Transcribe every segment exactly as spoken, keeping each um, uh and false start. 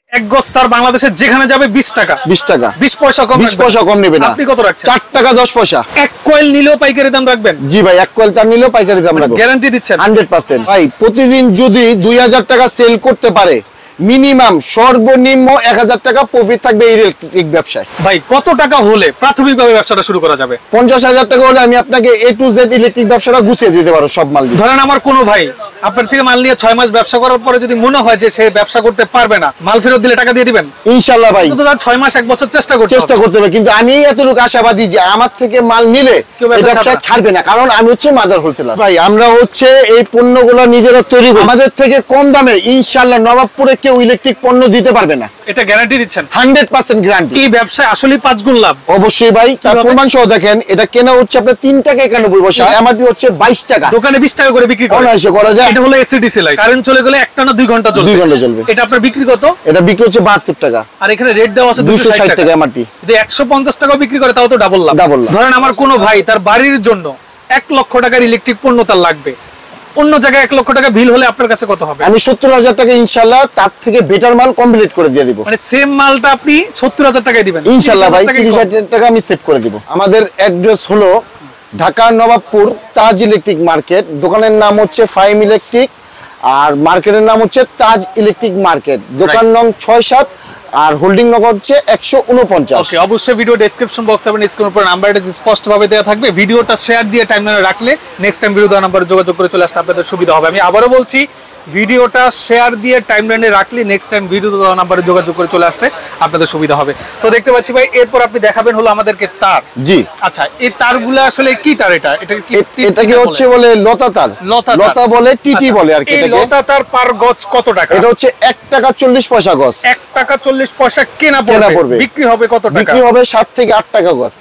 এক গজ তার বাংলাদেশে যেখানে যাবে বিশ টাকা বিশ টাকা বিশ পয়সা কম বিশ পয়সা কম নেবেন আপনি কত রাখছেন? চার টাকা দশ পয়সা। এক কয়েল নিলেও পাইকারি দাম রাখবেন? জি ভাই, এক কয়েল তার নিলেও পাইকারি দাম রাখবেন, গ্যারান্টি দিচ্ছেন হান্ড্রেড পার্সেন্ট। ভাই প্রতিদিন যদি দুই হাজার টাকা সেল করতে পারে, মিনিমাম সর্বনিম্ন এক হাজার টাকা প্রফিট থাকবে এই ইলেকট্রিক ব্যবসায়। ভাই কত টাকা হলে প্রাথমিকভাবে ব্যবসাটা শুরু করা যাবে? পঞ্চাশ হাজার টাকা হলে আমি আপনাকে এ টু জেড ইলেকট্রিক ব্যবসাটা গুছিয়ে দিতে পারবো সব মাল। ধরেন আমার কোনো ভাই আপনার থেকে মাল নিয়ে ছয় মাস ব্যবসা করার পরে যদি মনে হয় যে সে ব্যবসা করতে পারবে না, মাল ফেরত দিলে টাকা দিয়ে দিবেন? ইনশাআল্লাহ ভাই, তো তার ছয় মাস এক বছর চেষ্টা করতে চেষ্টা করতে হবে, কিন্তু আমি এতটুকু আশাবাদী যে আমার থেকে মাল নিলে এই ব্যবসা ছাড়বে না, কারণ আমি হচ্ছে মাদার হোলসেলার। ভাই আমরা হচ্ছে এই পণ্যগুলো নিজেরা তৈরি করি, আমাদের থেকে কম দামে ইনশাআল্লাহ নবাবপুরে কেউ ইলেকট্রিক পণ্য দিতে পারবে না। এটা গ্যারান্টি দিচ্ছেন? Hundred percent guarantee. এই ব্যবসায় আসলে পাঁচ গুণ লাভ। অবশ্যই ভাই, তার প্রমাণ সহ দেখেন, এটা কেনা হচ্ছে আপনার তিন টাকা একানব্বই পয়সা, এমআরপি হচ্ছে বাইশ টাকা, দোকানে বিশ টাকা করে বিক্রি করা করা যায়। এটা হলো এসিডিসি লাইট, কারেন্ট চলে গেলে একটা না দুই ঘন্টা চলবে, দুই ঘন্টা চলবে। এটা আপনার বিক্রি কত? এটা বিক্রি হচ্ছে বাহাত্তর টাকা, আর এখানে রেট দেওয়া আছে দুইশো ষাট টাকা এমআরপি। যদি একশো পঞ্চাশ টাকা বিক্রি করে তাও তো ডাবল লাভ। ডাবল লাভ। ধরেন আমার কোনো ভাই তার বাড়ির জন্য এক লক্ষ টাকার ইলেকট্রিক পণ্য তার লাগবে, অন্য জায়গায় এক লক্ষ টাকা বিল হলে আপনার কাছে কত হবে? আমি সত্তর হাজার টাকা ইনশাআল্লাহ তার থেকে বেটার মাল কমপ্লিট করে দিয়ে দিব। মানে সেম মালটা আপনি সত্তর হাজার টাকায় দিবেন ইনশাআল্লাহ ভাই, ত্রিশ হাজার টাকা আমি সেভ করে দিব। আমাদের অ্যাড্রেস হলো ঢাকা নবাবপুর তাজ ইলেকট্রিক মার্কেট, দোকানের নাম হচ্ছে ফাইম ইলেকট্রিক, আর মার্কেটের নাম হচ্ছে তাজ ইলেকট্রিক মার্কেট, দোকান নং ছয় সাত, আর হোল্ডিং নম্বর হচ্ছে একশো উনপঞ্চাশ। ওকে, অবশ্যই ভিডিও ডেসক্রিপশন বক্স এবং স্ক্রিনের উপর নাম্বারটা স্পষ্ট ভাবে দেওয়া থাকবে। ভিডিওটা শেয়ার দিয়ে টাইমলাইনে রাখলে নেক্সট টাইম ভিডিও দেওয়া নাম্বারে যোগাযোগ করে চলে আসতে আপনাদের সুবিধা হবে। আমি আবারও বলছি, ভিডিওটা শেয়ার দিয়ে টাইমলাইনে রাখলে নেক্সট টাইম ভিডিও দেওয়া নাম্বারে যোগাযোগ করে চলে আসতে আপনাদের সুবিধা হবে। তো দেখতে পাচ্ছি ভাই, এরপর আপনি দেখাবেন হলো আমাদেরকে তার। জি আচ্ছা, এই তারগুলো আসলে কি তার? এটা এটা কি এটা কি হচ্ছে বলে লতা তার, লতা লতা বলে টিটি বলে আর কি। এই লতা তার পার গজ কত টাকা? এটা হচ্ছে এক টাকা চল্লিশ পয়সা গজ। এক টাকা চল্লিশ পয়সা কেনা পড়বে, বিক্রি হবে কত টাকা? বিক্রি হবে সাত থেকে আট টাকা গজ।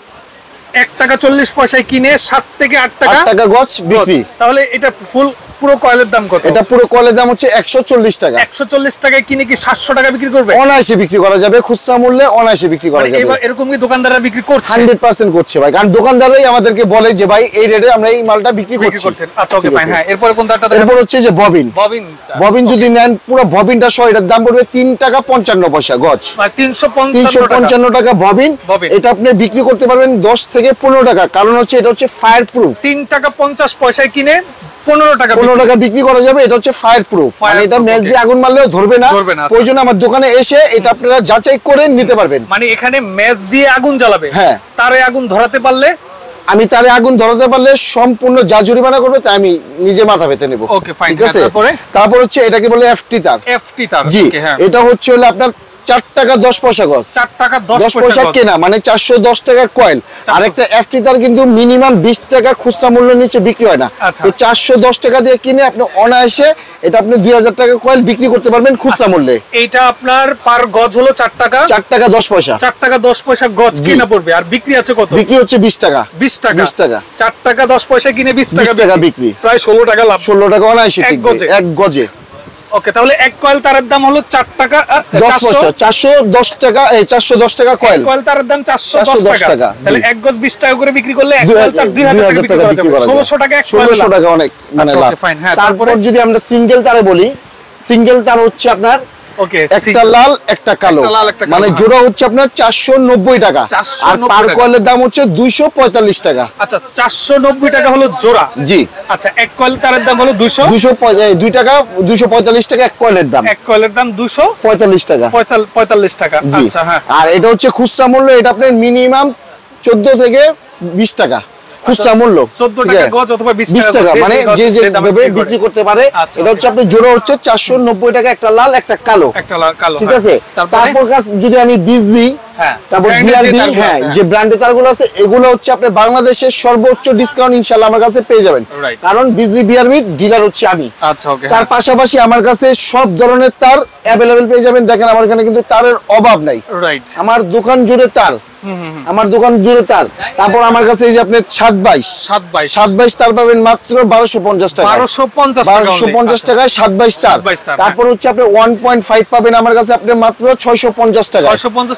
এক টাকা চল্লিশ পয়সায় কিনে সাত থেকে আট টাকা আট টাকা গজ বিক্রি। তাহলে এটা ফুল পুরো কয়েলের দাম কত? এটা পুরো কয়েলের দাম হচ্ছে একশো চল্লিশ টাকা। একশো চল্লিশ টাকায় কিনে কি সাতশো টাকা বিক্রি করবে? অনায়াসে বিক্রি করা যাবে, খুচরা মূল্যে অনায়াসে বিক্রি করা যাবে। এবার এরকম কি দোকানদাররা বিক্রি করছে? হান্ড্রেড পার্সেন্ট করছে ভাই, কারণ দোকানদাররাই আমাদেরকে বলে যে ভাই এই রেটে আমরা এই মালটা বিক্রি করছি। আচ্ছা ওকে ফাইন। হ্যাঁ, এরপর কোন তারটা? এরপর হচ্ছে যে ববিন। ববিন ববিন যদি নেন পুরো ববিনটা সহ এটার দাম পড়বে তিন টাকা পঞ্চান্ন পয়সা গজ। তিনশো পঞ্চান্ন টাকা ববিন। এটা আপনি বিক্রি করতে পারবেন দশ থেকে পনেরো টাকা, কারণ হচ্ছে এটা হচ্ছে ফায়ার প্রুফ। তিন টাকা পঞ্চাশ পয়সায় কিনে পনেরো টাকা পনেরো টাকা বিক্রি করা যাবে। এটা হচ্ছে ফায়ার প্রুফ, মানে এটা ম্যাচ দিয়ে আগুন মারলেও ধরবে না। প্রয়োজন আমার দোকানে এসে এটা আপনারা যাচাই করে নিতে পারবেন। মানে এখানে ম্যাচ দিয়ে আগুন জ্বালাবে, হ্যাঁ, তারে আগুন ধরাতে পারলে, আমি তারে আগুন ধরাতে পারলে সম্পূর্ণ যা জরিমানা করবে তা আমি নিজে মাথা পেতে নেব। Okay fine. ঠিক আছে, তারপর হচ্ছে এটাকে বলে এফটি তার। এফটি তার, জি, এটা হচ্ছে হলো আপনার চার টাকা দশ পয়সা গজ। চার টাকা দশ পয়সা কেনা, মানে চারশো দশ টাকা কয়েল। আর একটা এফটি তার কিন্তু মিনিমাম বিশ টাকা খুচরা মূল্য নিচে বিক্রি হয় না। তো চারশো দশ টাকা দিয়ে কিনে আপনি অনায়াসে এটা আপনি দুই হাজার টাকা কয়েল বিক্রি করতে পারবেন খুচরা মূল্যে। এইটা আপনার পার গজ হলো চার টাকা, চার টাকা দশ পয়সা। চার টাকা দশ পয়সা গজ কিনা পড়বে, আর বিক্রি আছে কত? বিক্রি হচ্ছে বিশ টাকা। বিশ টাকা বিশ টাকা চার টাকা দশ পয়সা কিনে বিশ টাকা বিক্রি, প্রায় ষোলো টাকা লাভ। ষোলো টাকা অনায়াসে এক গজে। ওকে, তাহলে এক কয়েল তারের দাম হলো চার টাকা দশ পয়সা, চারশো দশ টাকা, এই চারশো দশ টাকা কয়েল। কয়েল তারের দাম চারশো দশ টাকা, তাহলে এক গজ বিশ টাকা করে বিক্রি করলে এক কয়েল তার দুই হাজার টাকা বিক্রি করা যাবে। ষোলোশো টাকা এক কয়েল, ষোলোশো টাকা অনেক মানে লাভ। তারপর যদি আমরা সিঙ্গেল তারে বলি, সিঙ্গেল তার হচ্ছে আপনার একটা লাল একটা কালো, মানে জোড়া হচ্ছে আপনার চারশো নব্বই টাকা, আর পার কয়েলের দাম হচ্ছে দুইশো পঁয়তাল্লিশ টাকা। আচ্ছা, চারশো নব্বই টাকা হলো জোড়া। জি। আচ্ছা, এক কয়েল তারের দাম হলো দুইশো দুইশো দুই টাকা, দুইশো পঁয়তাল্লিশ টাকা এক কয়েলের দাম। এক কয়েলের দাম দুইশো পঁয়তাল্লিশ টাকা, পঁয়তাল্লিশ টাকা। আচ্ছা হ্যাঁ, আর এটা হচ্ছে খুচরা মূল্য, এটা আপনার মিনিমাম চোদ্দ থেকে বিশ টাকা খুচরা মূল্য। চোদ্দ টাকা গজ অথবা বিশ টাকা, মানে যে যে ভাবে বিক্রি করতে পারে। এটা হচ্ছে আপনি জোড়া হচ্ছে চারশো নব্বই টাকা, একটা লাল একটা কালো। একটা কালো, ঠিক আছে। তারপর যদি আমি বিজলি, তারপর বিআরবি, হ্যাঁ, যে ব্র্যান্ডের তারগুলো আছে এগুলো হচ্ছে আপনি বাংলাদেশের সর্বোচ্চ ডিসকাউন্ট ইনশাআল্লাহ আমার কাছে পেয়ে যাবেন, কারণ বিজলি বিআরবি ডিলার হচ্ছে আমি। আচ্ছা ওকে। তার পাশাপাশি আমার কাছে সব ধরনের তার অ্যাভেলেবেল পেয়ে যাবেন। দেখেন আমার এখানে কিন্তু তারের অভাব নাই, রাইট। আমার দোকান জুড়ে তার, আমার দোকান জুড়ে তার। তারপর আমার কাছে এই যে আপনি সাত বাইশ সাত বাইশ সাত বাইশ তার পাবেন মাত্র বারোশো পঞ্চাশ টাকা, বারোশো পঞ্চাশ টাকায় সাত বাইশ তার। তারপর হচ্ছে আপনি ওয়ান পয়েন্ট ফাইভ পাবেন আমার কাছে আপনি মাত্র ছয়শো পঞ্চাশ টাকা, ছয়শো পঞ্চাশ টাকা ওয়ান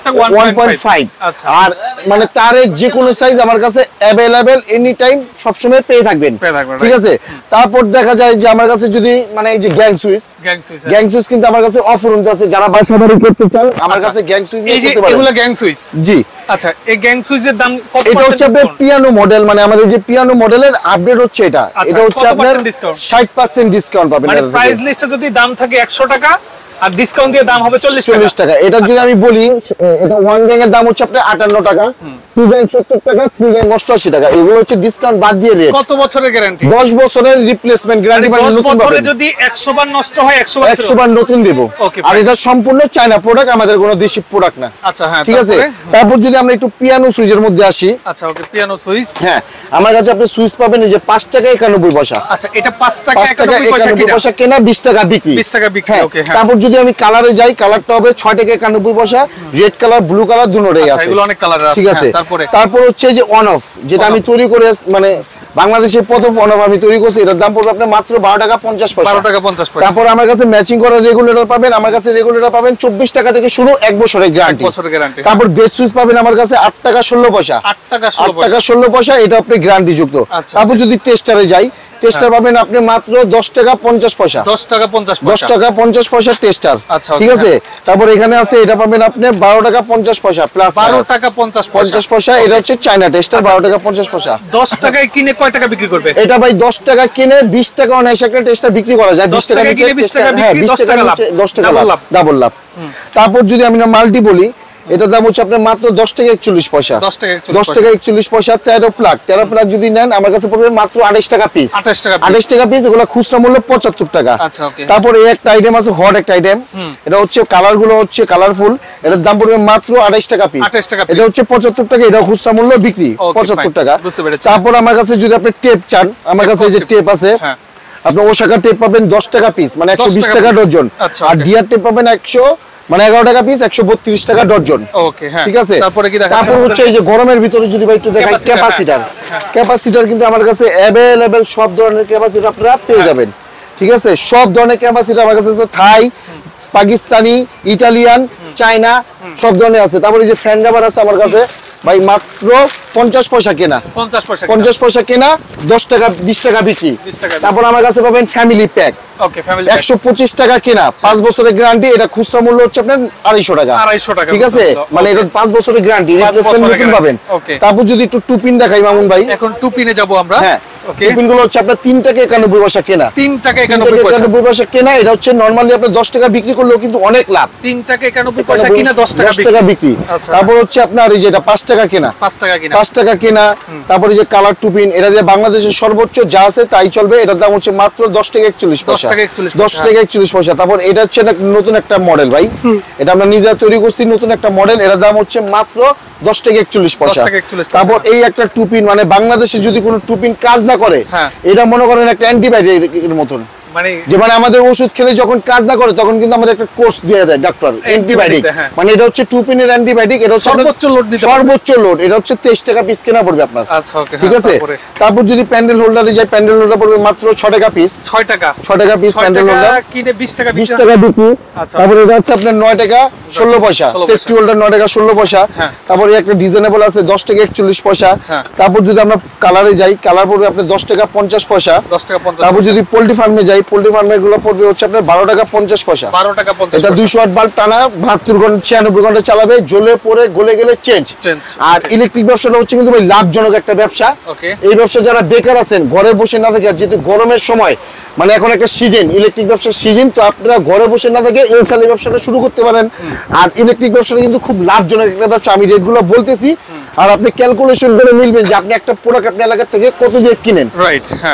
পয়েন্ট ফাইভ। আচ্ছা আর মানে তারের যে কোনো সাইজ আমার কাছে অ্যাভেলেবেল এনি টাইম সবসময় পেয়ে থাকবেন, ঠিক আছে। তারপর দেখা যায় যে আমার কাছে যদি মানে এই যে গ্যাং সুইচ, গ্যাং সুইচ কিন্তু আমার কাছে অফুরন্ত আছে, যারা বাসা বাড়ি করতে চান আমার কাছে গ্যাং সুইচ নিয়ে করতে পারেন। এগুলো গ্যাং সুইচ, জি। আচ্ছা এই গ্যাং সুইচের দাম কত? এটা হচ্ছে আপনার পিয়ানো মডেল, মানে আমাদের যে পিয়ানো মডেলের আপডেট হচ্ছে এটা, এটা হচ্ছে আপনার ষাট পার্সেন্ট ডিসকাউন্ট পাবেন। মানে প্রাইস লিস্টে যদি দাম থাকে একশো টাকা আর ডিসকাউন্ট দিয়ে দাম হবে চল্লিশ টাকা। এটা যদি আমি বলি, এটা ওয়ান গ্যাং এর দাম হচ্ছে আপনার আটান্ন টাকা, টু গ্যাং সত্তর টাকা, থ্রি গ্যাং অষ্টআশি টাকা। এগুলো হচ্ছে ডিসকাউন্ট বাদ দিয়ে রেট। কত বছরের গ্যারান্টি? দশ বছরের রিপ্লেসমেন্ট গ্যারান্টি, মানে নতুন বছরে যদি একশো বার নষ্ট হয় একশো বার একশো বার নতুন দেব। আর এটা সম্পূর্ণ চায়না প্রোডাক্ট, আমাদের কোনো দেশি প্রোডাক্ট না। আচ্ছা হ্যাঁ, ঠিক আছে। তারপর যদি আমরা একটু পিয়ানো সুইচের মধ্যে আসি। আচ্ছা ওকে, পিয়ানো সুইচ। হ্যাঁ, আমার কাছে আপনি সুইচ পাবেন এই যে পাঁচ টাকা একানব্বই পয়সা। আচ্ছা এটা পাঁচ টাকা একানব্বই পয়সা কেনা, বিশ টাকা বিক্রি। বিশ টাকা বিক্রি, ওকে হ্যাঁ। তারপর যদি আমি কালারে যাই, কালারটা হবে ছয় টাকা একানব্বই পয়সা, রেড কালার, ব্লু কালার দুটোই আছে। এগুলো অনেক কালার আছে, ঠিক আছে। তারপরে তারপর হচ্ছে যে অন অফ, যেটা আমি তৈরি করে মানে বাংলাদেশের প্রথম অন অফ আমি তৈরি করছি, এটার দাম পড়বে আপনার মাত্র বারো টাকা পঞ্চাশ পয়সা। বারো টাকা পঞ্চাশ পয়সা। তারপর আমার কাছে ম্যাচিং করা রেগুলেটর পাবেন, আমার কাছে রেগুলেটর পাবেন চব্বিশ টাকা থেকে শুরু, এক বছরের গ্যারান্টি। বছরের গ্যারান্টি। তারপর বেড সুইচ পাবেন আমার কাছে আট টাকা ষোলো পয়সা। আট টাকা ষোলো পয়সা, এটা আপনি গ্যারান্টি যুক্ত। তারপর যদি টেস্টারে যাই, টেস্টার পাবেন আপনি মাত্র দশ টাকা পঞ্চাশ পয়সা। দশ টাকা পঞ্চাশ দশ টাকা পঞ্চাশ পয়সা টেস্টার, ঠিক আছে। তারপর এখানে আছে এটা পাবেন আপনি বারো টাকা পঞ্চাশ পয়সা প্লাস বারো টাকা পঞ্চাশ পঞ্চাশ পয়সা। এটা হচ্ছে চায়না টেস্টার, বারো টাকা পঞ্চাশ পয়সা। দশ টাকায় কিনে কয় টাকা বিক্রি করবে? এটা ভাই দশ টাকা কিনে বিশ টাকা অনায়াসে একটা টেস্টার বিক্রি করা যায়। বিশ টাকা কিনে বিশ টাকা বিক্রি, দশ টাকা দশ টাকা লাভ, ডাবল লাভ। তারপর যদি আমি মাল্টি বলি, এটার দাম হচ্ছে আপনার মাত্র দশ টাকা একচল্লিশ পয়সা। দশ টাকা একচল্লিশ পয়সা। তেরো প্লাগ, তেরো প্লাগ যদি নেন আমার কাছে পড়বে মাত্র আঠাশ টাকা পিস। আঠাশ টাকা পিস। এগুলো খুচরা মূল্য পঁচাত্তর টাকা। তারপর এই একটা আইটেম আছে, হট একটা আইটেম, এটা হচ্ছে কালার গুলো হচ্ছে কালারফুল, এটার দাম পড়বে মাত্র আঠাশ টাকা পিস। এটা হচ্ছে পঁচাত্তর টাকা, এটা খুচরা মূল্য বিক্রি পঁচাত্তর টাকা। তারপর আমার কাছে যদি আপনি টেপ চান, আমার কাছে এই যে টেপ আছে, আপনি ওশাকা টেপ পাবেন দশ টাকা পিস, মানে একশো বিশ টাকা ডজন। আর ডিআর টেপ পাবেন একশো মানে এগারো টাকা পিস, একশো বত্রিশ টাকা ডজন। ওকে হ্যাঁ, ঠিক আছে। তারপরে কি দেখাচ্ছেন? তারপর হচ্ছে এই যে গরমের ভিতরে যদি ভাই একটু দেখাই, ক্যাপাসিটর। ক্যাপাসিটর কিন্তু আমার কাছে अवेलेबल সব ধরনের ক্যাপাসিটর আপনারা পেয়ে যাবেন, ঠিক আছে। সব ধরনের ক্যাপাসিটর আমার কাছে আছে, থাই, পাকিস্তানি, ইটালিয়ান, চায়না, সব ধরনের আছে। তারপরে যে ফ্যান রাবার আছে আমার কাছে ভাই মাত্র পঞ্চাশ পয়সা কেনা, পঞ্চাশ পয়সা কেনা, দশ টাকা বিশ টাকা বিক্রি। তারপর আমার কাছে পাবেন ফ্যামিলি প্যাক, একশো পঁচিশ টাকা কেনা, পাঁচ বছরের গ্যারান্টি। এটা খুচরা মূল্য হচ্ছে আপনার আড়াইশো টাকা, ঠিক আছে। মানে এটা পাঁচ বছরের গ্যারান্টি, রিপ্লেসমেন্ট নতুন পাবেন। তারপর যদি একটু টুপিন দেখাই মামুন ভাই, এখন টুপিনে যাব আমরা। হ্যাঁ, টুপিন গুলো হচ্ছে আপনার তিন টাকা একানব্বই পয়সা কেনা, তিন টাকা একানব্বই পয়সা কেনা। এটা হচ্ছে নরমালি আপনার দশ টাকা বিক্রি করলেও কিন্তু অনেক লাভ। তিন টাকা একানব্বই পয়সা কিনা, দশ টাকা বিক্রি। তারপর হচ্ছে আপনার এই যে এটা পাঁচ টাকা কেনা, পাঁচ টাকা কেনা, পাঁচ টাকা কেনা। তারপরে যে কালার টুপিন, এটা যে বাংলাদেশের সর্বোচ্চ যা আছে তাই চলবে, এটার দাম হচ্ছে মাত্র দশ টাকা একচল্লিশ পয়সা, দশ টাকা একচল্লিশ পয়সা। তারপর এটা হচ্ছে নতুন একটা মডেল ভাই, এটা আমরা নিজে তৈরি করছি, নতুন একটা মডেল, এটার দাম হচ্ছে মাত্র দশ টাকা একচল্লিশ পয়সা। তারপর এই একটা টুপিন, মানে বাংলাদেশে যদি কোনো টুপিন কাজ না করে, এটা মনে করেন একটা অ্যান্টিবায়োটিকের মতন, যে মানে আমাদের ওষুধ খেলে যখন কাজ না করে তখন কিন্তু আমাদের একটা কোর্স দিয়ে দেয় ডাক্তার, অ্যান্টিবায়োটিক। মানে এটা হচ্ছে টুপিনের অ্যান্টিবায়োটিক, এটা হচ্ছে সর্বোচ্চ লোড দিতে পারবে, সর্বোচ্চ লোড। এটা হচ্ছে তেইশ টাকা পিস কেনা পড়বে আপনার। আচ্ছা ওকে, ঠিক আছে। তারপর যদি প্যান্ডেল হোল্ডারে যায়, প্যান্ডেল হোল্ডার পড়বে মাত্র ছয় টাকা পিস, ছয় টাকা ছয় টাকা পিস প্যান্ডেল হোল্ডার কিনে বিশ টাকা বিশ টাকা বিক্রি। তারপর এটা হচ্ছে আপনার নয় টাকা ষোলো পয়সা, সেফটি হোল্ডার নয় টাকা ষোলো পয়সা। তারপর একটা ডিজাইনেবল আছে দশ টাকা একচল্লিশ পয়সা। তারপর যদি আমরা কালারে যাই, কালার পড়বে আপনার দশ টাকা পঞ্চাশ পয়সা, দশ টাকা পঞ্চাশ। তারপর যদি পোল্ট্রি ফার্মে যাই, পোল্ট্রি ফার্মের গুলো পড়বে হচ্ছে আপনার বারো টাকা পঞ্চাশ পয়সা, বারো টাকা পঞ্চাশ। এটা দুইশো ওয়াট বাল্ব টানা বাহাত্তর ঘন্টা ছিয়ানব্বই ঘন্টা চালাবে, জ্বলে পড়ে গলে গেলে চেঞ্জ। আর ইলেকট্রিক ব্যবসাটা হচ্ছে কিন্তু ভাই লাভজনক একটা ব্যবসা। এই ব্যবসা যারা বেকার আছেন, ঘরে বসে না থাকে, যেহেতু গরমের সময়, মানে এখন একটা সিজন, ইলেকট্রিক ব্যবসার সিজন, তো আপনারা ঘরে বসে না থাকে এই খালি ব্যবসাটা শুরু করতে পারেন। আর ইলেকট্রিক ব্যবসাটা কিন্তু খুব লাভজনক একটা ব্যবসা, আমি রেটগুলো বলতেছি, আর আপনি ক্যালকুলেশন করে মিলবেন যে আপনি একটা প্রোডাক্ট আপনার এলাকা থেকে কত দিয়ে কিনেন। রাইট, হ্যাঁ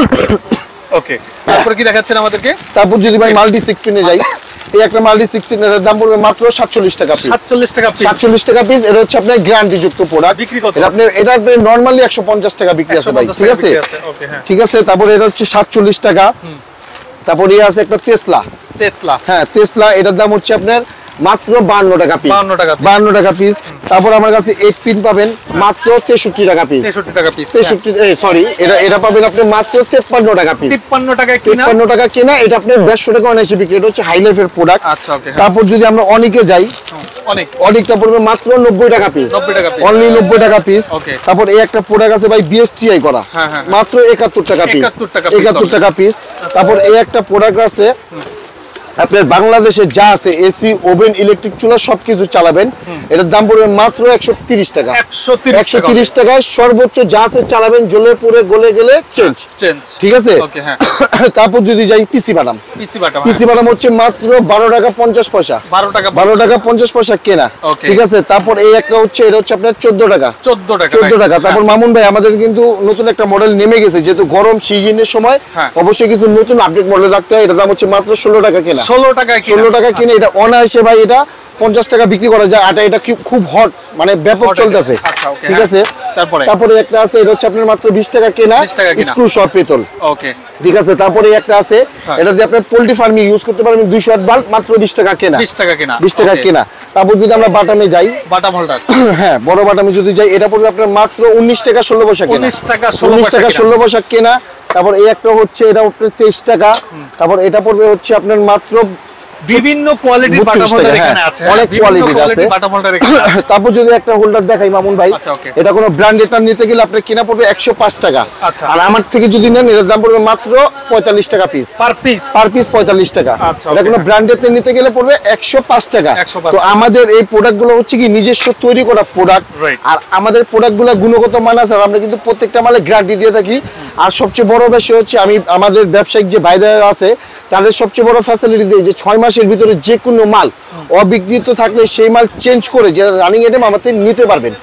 ওকে। তারপর কি দেখাচ্ছেন আমাদেরকে? তারপর যদি ভাই মাল্টি সিক্সটিনে যাই, এই একটা মাল্টি সিক্সটিন এর দাম পড়বে মাত্র সাতচল্লিশ টাকা পিস, সাতচল্লিশ টাকা পিস, সাতচল্লিশ টাকা পিস। এটা হচ্ছে আপনার গ্যারান্টি যুক্ত প্রোডাক্ট, বিক্রি কত? এটা আপনার এটা নরমালি একশো পঞ্চাশ টাকা বিক্রি আছে ভাই, ঠিক আছে, ওকে হ্যাঁ, ঠিক আছে। তারপর এটা হচ্ছে সাতচল্লিশ টাকা। তারপর এই আছে একটা টেসলা, টেসলা হ্যাঁ টেসলা, এটার দাম হচ্ছে আপনার মাত্র বান্ন টাকা পিস, বান্ন টাকা পিস। তারপর আমার কাছে এইট পিন পাবেন মাত্র তেষট্টি টাকা পিস, তেষট্টি টাকা পিস, তেষট্টি সরি এটা এটা পাবেন আপনি মাত্র তেপ্পান্ন টাকা পিস, তিপ্পান্ন টাকা কিনা, তিপ্পান্ন টাকা কেনা। এটা আপনি দেড়শো টাকা অনায়াসে বিক্রি, এটা হচ্ছে হাই লাইফের প্রোডাক্ট। আচ্ছা ওকে। তারপর যদি আমরা অনেকে যাই, অনেক অনেকটা পড়বে মাত্র নব্বই টাকা পিস, নব্বই টাকা পিস, অনলি নব্বই টাকা পিস। ওকে। তারপর এই একটা প্রোডাক্ট আছে ভাই বিএসটিআই করা, হ্যাঁ হ্যাঁ, মাত্র একাত্তর টাকা পিস, একাত্তর টাকা পিস, একাত্তর টাকা পিস। তারপর এই একটা প্রোডাক্ট আছে আপনার বাংলাদেশে যা আছে এসি, ওভেন, ইলেকট্রিক চুলা সবকিছু চালাবেন, এটার দাম পড়বে মাত্র একশো তিরিশ টাকা, একশো একশো তিরিশ টাকায় সর্বোচ্চ যা আছে চালাবেন, জ্বলে পুড়ে গলে গেলে চেঞ্জ চেঞ্জ, ঠিক আছে। ওকে হ্যাঁ। তারপর যদি যাই পিসি বাদাম, পিসি বাটাম, পিসি বাদাম হচ্ছে মাত্র বারো টাকা পঞ্চাশ পয়সা, বারো টাকা বারো টাকা পঞ্চাশ পয়সা কেনা, ওকে। ঠিক আছে। তারপর এই একটা হচ্ছে এটা হচ্ছে আপনার চোদ্দ টাকা, চোদ্দ টাকা, চোদ্দ টাকা। তারপর মামুন ভাই আমাদের কিন্তু নতুন একটা মডেল নেমে গেছে, যেহেতু গরম সিজনের সময় হ্যাঁ। অবশ্যই কিছু নতুন আপডেট মডেল রাখতে হয়। এটার দাম হচ্ছে মাত্র ষোলো টাকা কেনা, ষোলো টাকা ষোলো টাকা কিনে এটা অনায়াসে ভাই এটা পঞ্চাশ টাকা বিক্রি করা যায়। আটা এটা কি- খুব হট, মানে ব্যাপক Hot চলতেছে, আচ্ছা, ওকে, ঠিক হ্যাঁ। আছে। তারপরে তারপরে একটা আছে এটা হচ্ছে আপনার মাত্র বিশ টাকা কেনা, বিশ টাকা কেনা। স্ক্রু সহ পেতল, ওকে ঠিক আছে। তারপরে একটা আছে হ্যাঁ। এটা দিয়ে আপনার পোল্ট্রি ফার্মিং ইউজ করতে পারবেন, দুইশো ওয়াট বাল্ব, মাত্র বিশ টাকা কেনা, বিশ টাকা কেনা, বিশ টাকা ওকে। কেনা। তারপর যদি আমরা বাটামে যাই, বাটাম হোল্ডার হ্যাঁ বড় বাটামে যদি যাই এটা পড়বে আপনার মাত্র উনিশ টাকা ষোলো পয়সা কেনা, উনিশ টাকা ষোলো উনিশ পয়সা টাকা কেনা। ষোলো পয়সা কেনা। তারপর এই একটা হচ্ছে এটা আপনার তেইশ টাকা, তারপর এটা পড়বে হচ্ছে আপনার মাত্র বিভিন্ন কোয়ালিটির বত্রিশ বাটাম হোল্ডার টাকা, এখানে হ্যাঁ, আছে, অনেক বিভিন্ন কোয়ালিটির কোয়ালিটির আছে। বাটাম হোল্ডার এখানে আছে। তারপর যদি একটা হোল্ডার দেখাই মামুন ভাই, আচ্ছা, ওকে। এটা কোনো ব্র্যান্ডেডটা নিতে গেলে আপনার কেনা পড়বে একশো পাঁচ টাকা, আচ্ছা। আর আমার থেকে যদি নেন এর দাম পড়বে মাত্র পঁয়তাল্লিশ টাকা piece, per piece, per piece পঁয়তাল্লিশ টাকা। আচ্ছা, এটা ওকে। কোনো ব্র্যান্ডেড নিতে গেলে পড়বে একশো পাঁচ টাকা। একশো পাঁচ তো টাকা। আমাদের এই প্রোডাক্টগুলো হচ্ছে কি নিজস্ব তৈরি করা প্রোডাক্ট, Right. আর আমাদের প্রোডাক্টগুলো গুণগত মান আছে, আর আমরা কিন্তু প্রত্যেকটা মালে গ্যারান্টি দিয়ে থাকি। আর সবচেয়ে বড় বিষয় হচ্ছে আমি আমাদের ব্যবসায়িক যে ভাইদের আছে তাদের সবচেয়ে বড় ফ্যাসিলিটি দিই যে ছয় মাসের ভিতরে যে কোনো মাল অবিক্রিত থাকলে সেই মাল চেঞ্জ করে যে রানিং আইটেম আমাদের নিতে পারবেন।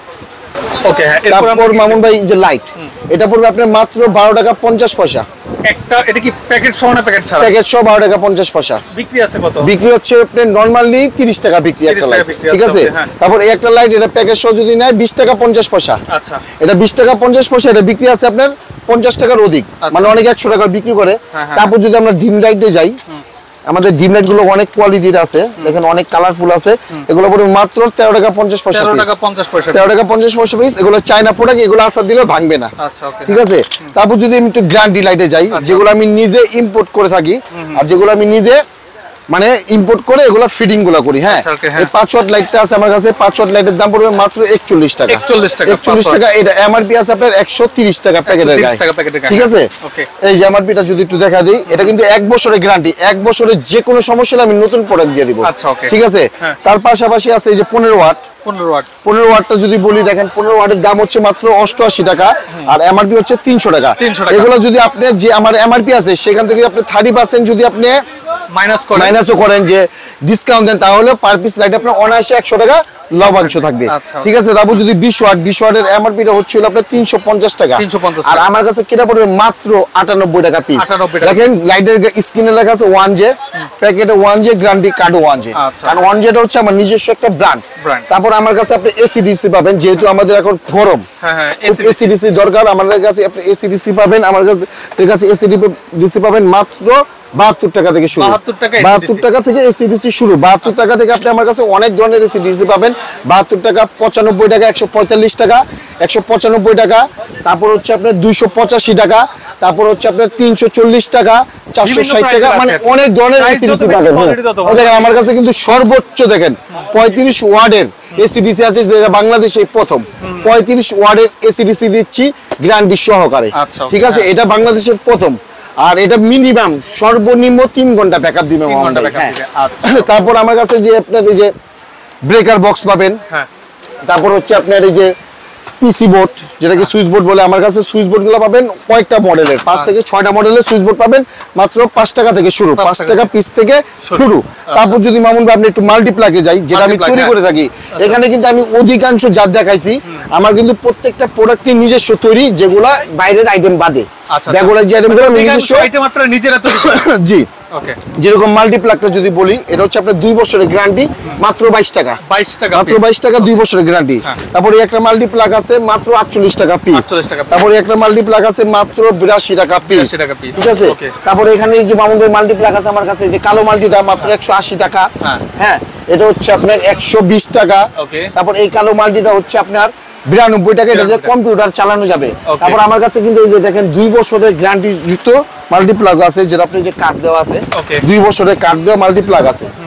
ওকে হ্যাঁ। এরপর তারপর আমরা মামুন ভাই যে লাইট, এটা পড়বে আপনার মাত্র বারো টাকা পঞ্চাশ পয়সা, একটা, এটা কি প্যাকেট সহ না প্যাকেট ছাড়া? প্যাকেট সহ বারো টাকা পঞ্চাশ পয়সা বিক্রি আছে কত? বিক্রি হচ্ছে আপনার নরমালি তিরিশ টাকা বিক্রি একটা তিরিশ টাকা লাইট, বিক্রি, ঠিক আচ্ছা, আছে। ওকে, হ্যাঁ। তারপর এই একটা লাইট এটা প্যাকেট সহ যদি নেয় বিশ টাকা পঞ্চাশ পয়সা, আচ্ছা এটা বিশ টাকা পঞ্চাশ পয়সা, এটা বিক্রি আছে আপনার পঞ্চাশ টাকার অধিক, আচ্ছা। মানে অনেক একশো টাকা বিক্রি করে। হ্যাঁ, হ্যাঁ, তারপর যদি আমরা ডিম লাইটে যাই, আমাদের ডিম লাইট গুলো অনেক কোয়ালিটির আছে, দেখেন অনেক কালারফুল আছে। এগুলো পড়বে মাত্র তেরো টাকা পঞ্চাশ পয়সা, তেরো টাকা পঞ্চাশ পয়সা, তেরো টাকা পঞ্চাশ পয়সা পিস। এগুলো চায়না প্রোডাক্ট, এগুলো আসার দিলেও ভাঙবে না, আচ্ছা ওকে ঠিক আছে। তারপর যদি আমি একটু গ্যারান্টি লাইটে যাই, যেগুলো আমি নিজে ইম্পোর্ট করে থাকি আর যেগুলো আমি নিজে মানে ইম্পোর্ট করে এগুলো ফিটিং গুলো করি, হ্যাঁ। আচ্ছা, okay, হ্যাঁ। এই পাঁচ ওয়াট লাইটটা আছে আমার কাছে, পাঁচ ওয়াট লাইটের দাম পড়বে মাত্র একচল্লিশ টাকা, একচল্লিশ টাকা, একচল্লিশ টাকা। এটা এমআরপি আছে আপনার একশো তিরিশ টাকা প্যাকেটের একশো তিরিশ গায়ে, টাকা প্যাকেটের গায়ে, ঠিক আছে। ওকে। এই যে এমআরপিটা যদি একটু দেখা দিই, এটা কিন্তু এক বছরের গ্যারান্টি, এক বছরের যে কোনো সমস্যা হলে আমি নতুন প্রোডাক্ট দিয়ে দিব, আচ্ছা, ওকে। ঠিক আছে। হ্যাঁ। তার পাশাপাশি আছে এই যে পনেরো ওয়াট, পনেরো ওয়াট, পনেরো ওয়াটটা যদি বলি দেখেন পনেরো ওয়াটের দাম হচ্ছে মাত্র অষ্টআশি টাকা, আর এমআরপি হচ্ছে তিনশো টাকা। তিনশো টাকা। এগুলো যদি আপনি যে আমার এমআরপি আছে সেখান থেকে আপনি থার্টি পার্সেন্ট যদি আপনি মাইনাস করে মাইনাসও করেন, যে ডিসকাউন্ট দেন, তাহলে পার পিস লাইট আপনার অনায়াসে একশো টাকা লভ্যাংশ থাকবে, আচ্ছা, ঠিক আছে। তারপর যদি বিশ ওয়াট, বিশ ওয়াটের এমআরপিটা হচ্ছিল আপনার তিনশো পঞ্চাশ টাকা, তিনশো পঞ্চাশ আর টাকা। আমার কাছে কেনা পড়বে মাত্র আটানব্বই টাকা পিস। আটানব্বই টাকা দেখেন লাইটের স্ক্রিনে লেখা আছে ওয়ান জে, প্যাকেটে one J, guarantee card one J, আচ্ছা। কারণ ওয়ান জেটা হচ্ছে আমার নিজস্ব একটা ব্র্যান্ড। Brand। তারপর আমার কাছে আপনি এসিডিসি পাবেন, যেহেতু আমাদের এখন গরম, হ্যাঁ হ্যাঁ, এসিডিসি দরকার, আমাদের কাছে আপনি এসিডিসি পাবেন, আমার কাছে এসিডিসি পাবেন মাত্র বাহাত্তর টাকা থেকে শুরু, বাহাত্তর টাকা বাহাত্তর টাকা থেকে এসিডিসি শুরু, বাহাত্তর টাকা থেকে আপনি আমার কাছে অনেক ধরনের এসিডিসি পাবেন, বাহাত্তর টাকা, পঁচানব্বই টাকা, একশো পঁয়তাল্লিশ টাকা, একশো পঁচানব্বই টাকা, তারপর হচ্ছে আপনার দুইশো পঁচাশি টাকা, তারপর হচ্ছে আপনার তিনশো চল্লিশ টাকা, চারশো ষাট টাকা, মানে অনেক ধরনের Price এসিডিসি যত বেশি, পাবেন। quality তত ভালো। দেখেন আমার কাছে কিন্তু সর্বোচ্চ দেখেন পঁয়ত্রিশ ওয়ার্ডের এসিডিসি আছে, যেটা বাংলাদেশে প্রথম পঁয়ত্রিশ ওয়ার্ডের এসিডিসি দিচ্ছি গ্যারান্টি সহকারে, আচ্ছা, ঠিক আছে। এটা বাংলাদেশের প্রথম, আর এটা মিনিমাম সর্বনিম্ন তিন ঘন্টা ব্যাকআপ দিবে, তিন ঘন্টা মোহাম্মদ ভাই, backup হ্যাঁ। দিবে, আচ্ছা। তারপর আমার কাছে যে আপনার এই যে ব্রেকার বক্স পাবেন, হ্যাঁ তারপর হচ্ছে আপনার এই যে পিসি বোর্ড, যেটাকে সুইচ বোর্ড বলে, আমার কাছে সুইচ বোর্ড গুলো পাবেন কয়েকটা মডেলের, পাঁচ থেকে ছয়টা মডেলের সুইচ বোর্ড পাবেন, মাত্র পাঁচ টাকা থেকে শুরু, পাঁচ পাঁচ টাকা টাকা পিস থেকে শুরু। তারপর যদি মামুন ভাই আপনি একটু মাল্টিপ্লাগে যাই, যেটা আমি Multiplag, তৈরি হ্যাঁ। করে থাকি, এখানে কিন্তু আমি অধিকাংশ জাত দেখাইছি, আমার কিন্তু প্রত্যেকটা প্রোডাক্টই নিজস্ব তৈরি, যেগুলা বাইরের আইটেম বাদে, আচ্ছা, ব্যাগোলা যে আইটেমগুলো আমি নিজস্ব, আইটেম আপনারা নিজেরা তৈরি করেন? জি। ওকে, যেরকম মাল্টিপ্লাগটা যদি বলি, এটা হচ্ছে আপনার দুই বছরের গ্যারান্টি, মাত্র বাইশ টাকা, বাইশ টাকা মাত্র piece। বাইশ টাকা, দুই বছরের গ্যারান্টি। হ্যাঁ। তারপরে একটা মাল্টিপ্লাগ আছে মাত্র আটচল্লিশ টাকা পিস, আটচল্লিশ টাকা piece। তারপরে একটা মাল্টিপ্লাগ আছে মাত্র বিরাশি টাকা পিস, বিরাশি টাকা piece, ঠিক আছে। okay। তারপরে এখানে এই যে মামুনের মাল্টিপ্লাগ আছে আমার কাছে, যে কালো মাল্টিটা মাত্র একশো আশি টাকা, হ্যাঁ। হ্যাঁ, এটা হচ্ছে আপনার একশো বিশ টাকা। Okay। তারপর এই কালো মাল্টিটা হচ্ছে আপনার বিরানব্বই টাকা, এটা দিয়ে কম্পিউটার চালানো যাবে। Okay। তারপর আমার কাছে কিন্তু এই যে দেখেন দুই বছরের গ্যারান্টি যুক্ত মাল্টিপ্লাগ আছে, যেটা আপনি যে কার্ড দেওয়া আছে, Okay। দুই বছরের কার্ড দেওয়া মাল্টিপ্লাগ আছে,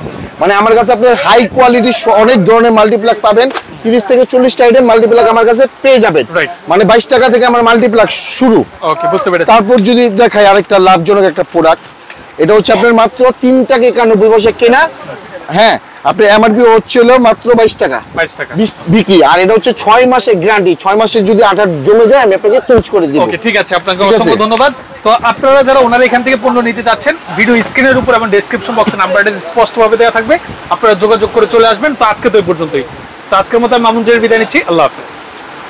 মানে আমার কাছে আপনার হাই কোয়ালিটির অনেক ধরনের মাল্টিপ্লাগ পাবেন, তিরিশ থেকে চল্লিশটা আইটেম মাল্টিপ্লাগ আমার কাছে পেয়ে যাবেন। মানে বাইশ টাকা থেকে আমার মাল্টিপ্লাগ শুরু। ওকে, বুঝতে পেরেছি। তারপর যদি দেখাই আরেকটা লাভজনক একটা প্রোডাক্ট, এটা হচ্ছে আপনার মাত্র তিন টাকা একানব্বই পয়সা কেনা, হ্যাঁ আপনার এমআরপি হচ্ছিল মাত্র বাইশ টাকা বাইশ টাকা বিক্রি। আর এটা হচ্ছে ছয় মাসের গ্যারান্টি, ছয় মাসের যদি আঠার জমে যায় আমি আপনাকে চেঞ্জ করে দিব। ওকে, ঠিক আছে, আপনাকে অসংখ্য ধন্যবাদ। তো আপনারা যারা ওনারা এখান থেকে পণ্য নিতে চাচ্ছেন, ভিডিও স্ক্রিনের উপর এবং ডেসক্রিপশন বক্সে নাম্বারটা স্পষ্টভাবে দেওয়া থাকবে, আপনারা যোগাযোগ করে চলে আসবেন। তো আজকে তো এই পর্যন্তই। তো আজকের মতো আমি মামুন জের বিদায় নিচ্ছি। আল্লাহ হাফেজ।